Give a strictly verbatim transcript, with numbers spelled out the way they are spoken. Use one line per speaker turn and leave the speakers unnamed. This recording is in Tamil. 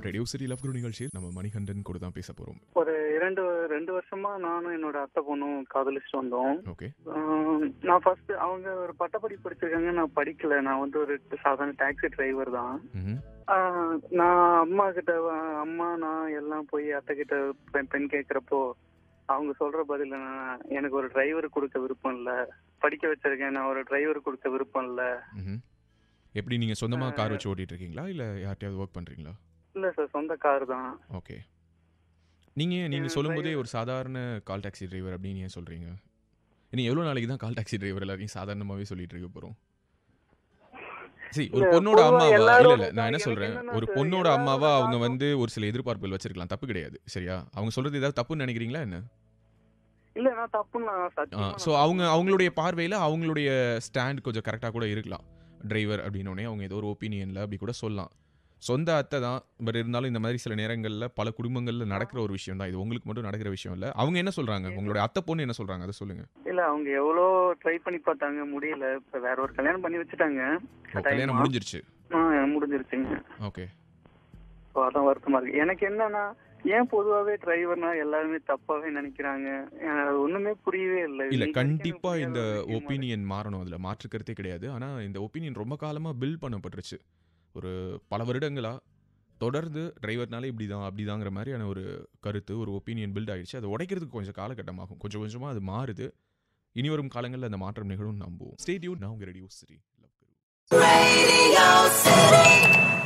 ரேடியோ சிட்டி லவ் குரு நிகழ்ச்சியில் நம்ம மணிகண்டன் கூட தான் பேச போறோம்.
ஒரு இரண்டு ரெண்டு வருஷமா நானும் என்னோட அத்தை பொண்ணும் காதலிச்சுட்டு வந்தோம்.
ஓகே.
ஆஹ் நான் ஃபர்ஸ்ட் அவங்க ஒரு பட்டப்படி படிச்சிருக்காங்க, நான் படிக்கல. நான் வந்து ஒரு சாதாரண டாக்ஸி டிரைவர் தான்.
ம்ஹும்.
ஆஹ் நான் அம்மா கிட்ட வ- அம்மா நான் எல்லாம் போய் அத்தை கிட்ட பெண் பெண் கேட்கறப்போ அவங்க சொல்ற பதில் என்னன்னா, எனக்கு ஒரு டிரைவர் கொடுக்க விருப்பம் இல்ல, படிக்க வச்சிருக்கேன், நான் ஒரு டிரைவர் கொடுக்க விருப்பம் இல்ல.
ம்ஹும். எப்படி நீங்க சொந்தமா கார் வச்சு ஓட்டிட்டு இருக்கீங்களா இல்ல யார்ட்டையாவது ஒர்க் பண்றீங்களா?
இல்ல சார், சொந்த கார் தான்.
ஓகே. நீங்க நீங்க
என்
சொல்லும்போதே
driver-
ஒரு சாதாரண கால் டாக்ஸி டிரைவர் அப்படின்னு ஏன் சொல்றீங்க? நீ எவ்வளவு நாளைக்கு தான் கால் டாக்ஸி டிரைவர் எல்லாரையும் சாதாரணமாவே சொல்லிட்டு இருக்க போறோம்? சரி, ஒரு
இல்ல,
பொண்ணோட
பொதுவா
அம்மாவா இல்ல
எல்லாரோட
இல்ல நான் என்ன
எனக்கு
சொல்றேன்,
என்னன்னா
ஒரு
சார்,
பொண்ணோட
எல்லாரோட
அம்மாவா அவங்க
தாக்கம்-
வந்து ஒரு சில எதிர்பார்ப்புகள் வச்சிருக்கலாம், தப்பு கிடையாது. சரியா? அவங்க சொல்றது ஏதாவது தப்புன்னு நினைக்கிறீங்களா என்ன?
இல்ல நான் தப்புன்னு நான் சத்தியமா நான்
ஸோ அவங்க
தப்புன்னு
அவங்களுடைய பார்வையில் அவங்களுடைய ஸ்டாண்ட் கொஞ்சம் கரெக்டாக கூட இருக்கலாம். டிரைவர் அப்படின்னோடனே அவங்க ஏதோ ஒரு ஒப்பீனியனில் அப்படி கூட சொல்லலாம். சொந்த அத்தை தான், பட் இருந்தாலும் இந்த மாதிரி சில நேரங்களில் பல குடும்பங்களில் நடக்கிற ஒரு விஷயம் தான். இது உங்களுக்கு மட்டும் நடக்கிற விஷயம் இல்லை. அவங்க என்ன சொல்கிறாங்க, உங்களோட அத்தை பொண்ணு என்ன சொல்கிறாங்க, அதை சொல்லுங்கள்.
இல்ல அவங்க எவ்வளோ ட்ரை பண்ணி பார்த்தாங்க, முடியல. இப்ப வேற ஒரு கல்யாணம் பண்ணி வச்சுட்டாங்க.
கல்யாணம்
கட்டாயமா.
முடிஞ்சிருச்சு.
ஆ, முடிஞ்சிருச்சுங்க.
ஓகே.
ஸோ அதான் வருத்தமா இருக்கு. எனக்கு என்னன்னா, ஏன் பொதுவாகவே டிரைவர்னா எல்லாருமே தப்பாவே நினைக்கிறாங்க, எனக்கு அது ஒண்ணுமே புரியவே இல்லை.
இல்லை,
இன்னைக்கு வரைக்கும் எனக்கு
கண்டிப்பாக
புரியாத
இந்த
ஒரு விஷயமா இருக்கு.
ஒப்பீனியன் மாறணும், அதில் மாற்றுக்கருத்தே கிடையாது. ஆனால் இந்த ஒப்பீனியன் ரொம்ப காலமாக பில்ட் பண்ணப்பட்டுருச்சு. ஒரு பல வருடங்களா தொடர்ந்து டிரைவர்னாலே இப்படி தான் அப்படி தாங்கிற மாதிரியான ஒரு கருத்து, ஒரு ஒப்பீனியன் பில்ட் ஆயிடுச்சு. அதை உடைக்கிறதுக்கு கொஞ்சம் காலகட்டமாகும். கொஞ்சம் கொஞ்சமாக அது மாறுது. இனி வரும் காலங்களில் அந்த மாற்றம் நிகழும் நம்புவோம். Stay tuned. நான் உங்கள் radio city love Guru.
Radio City.